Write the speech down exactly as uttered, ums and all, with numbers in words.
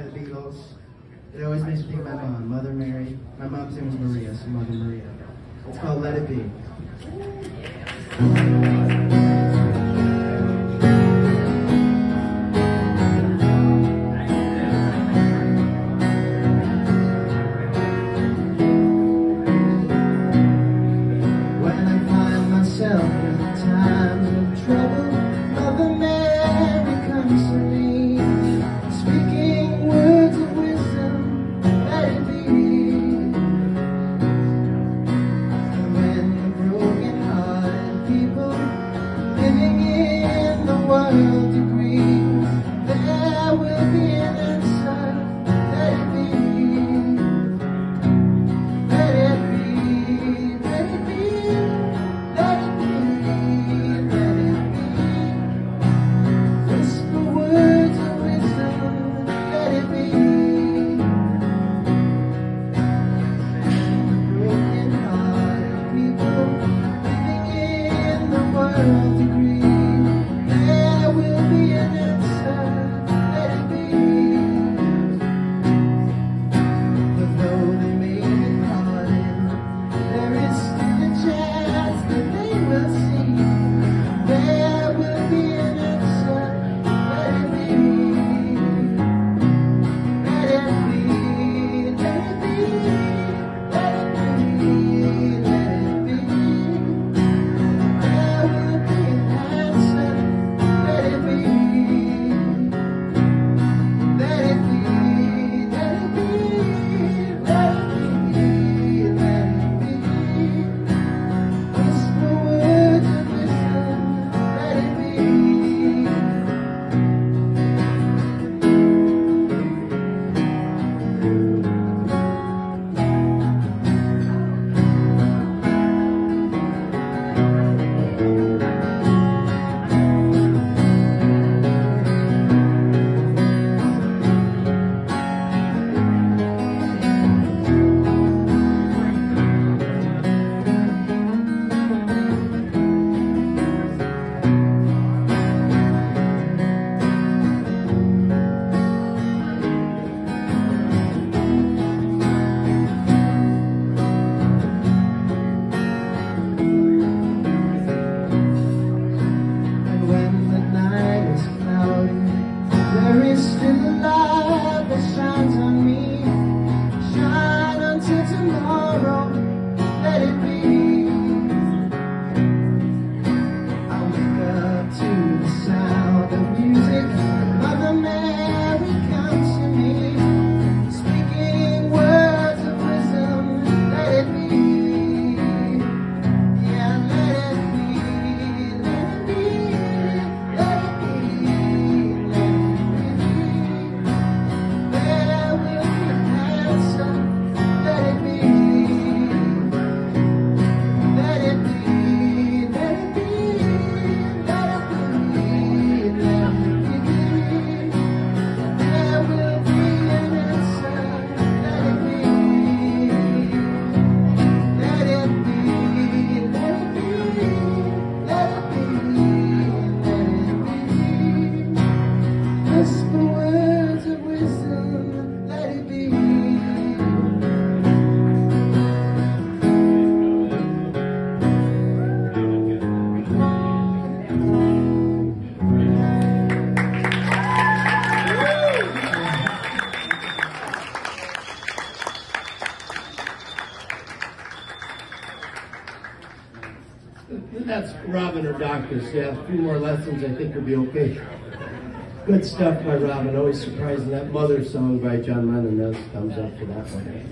by the Beatles. It always makes me think of my mom, Mother Mary. My mom's name was Maria, so Mother Maria. It's called Let It Be. When I find myself in times of trouble, Mother Mary comes to me, speaking words of wisdom, let it be. And when the broken-hearted people living in the world agree, there will be an answer, let it be. Let it be, let it be, let it be, let it be. Whisper words of wisdom, let it be. Broken-hearted people living in the world agree, there will be an answer, let it be. But though they may be parted, there is still a chance that they will see. There will be an answer, let it be. Let it be, let it be, let it be, let it be. There will be an answer, let it be. Let it be, let it be, let it be, let it be. Whisper words of wisdom, let it be. And when the night is cloudy, there is still a light that shines on me. Shine until tomorrow, let it be. I wake up to the sound of music. Mother Mary comes to me, speaking words of wisdom, let it be. Yeah, let it be, let it be, let it be, let it be. There will be an answer, let it be. Let it be, let it be, let it be, let it be. There will be an answer, let it be. Let it be, let it be, let it be, let it be. Whisper words of wisdom, let it be. That's Robin or Doctor. So yeah, a few more lessons, I think, will be okay. Good stuff by Robin. Always surprising. That Mother song by John Lennon. Those thumbs up for that one.